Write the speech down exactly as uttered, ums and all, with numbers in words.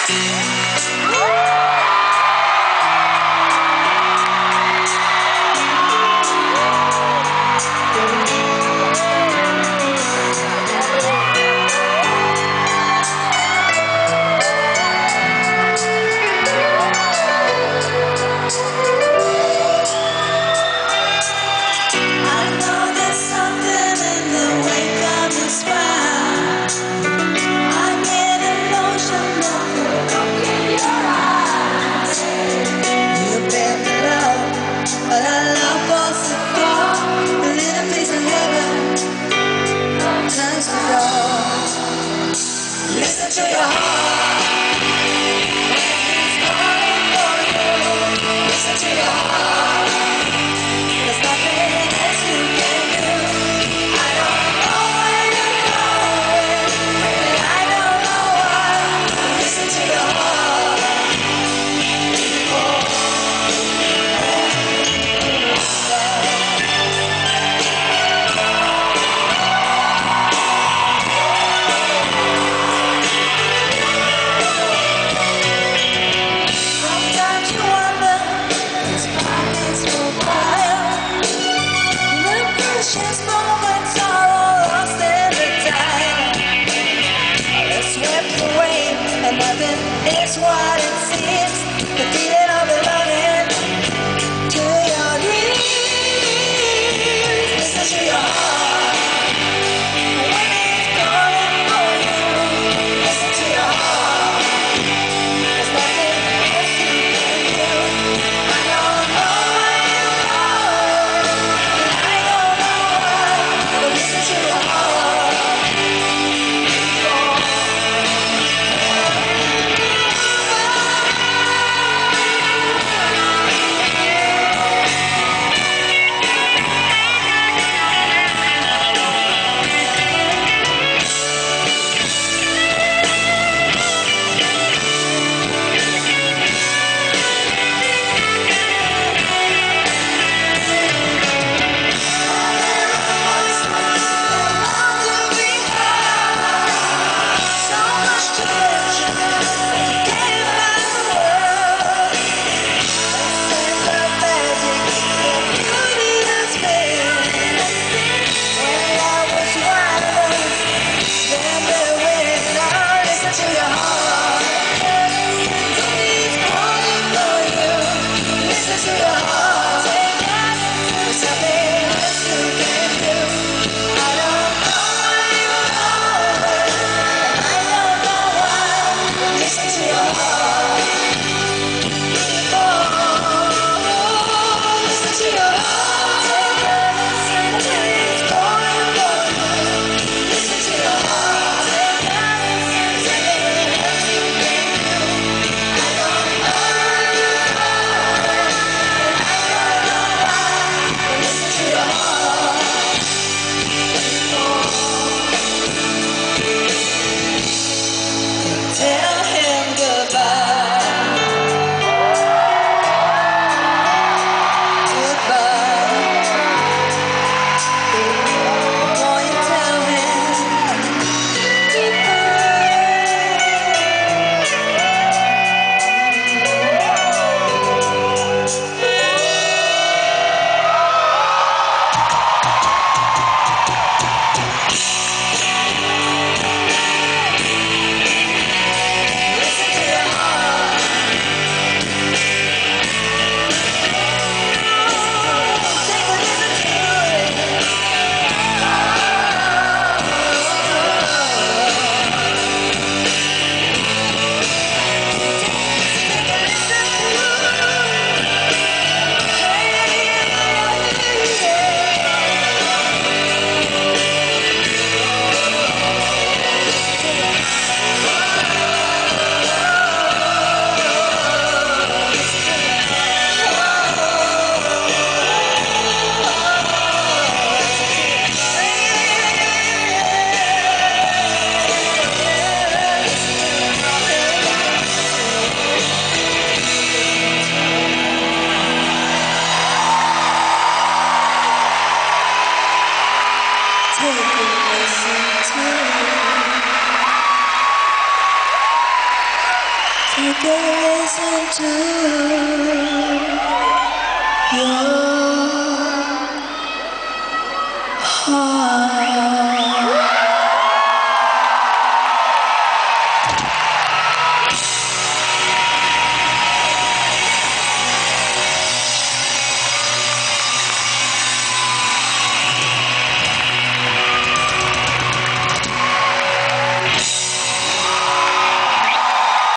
Listen to your heart. It's calling for you. Listen to your heart. There's nothing else you can do. I don't know where you're going, and I don't know why. Listen to your heart. It's what it seems, the feeling of belonging to your dreams. Listen to your heart when it's calling for you. Listen to your heart. There's nothing else you can do. I don't know where you're going, and I don't know why, but listen to your heart. Tell him goodbye. Take a listen to your heart.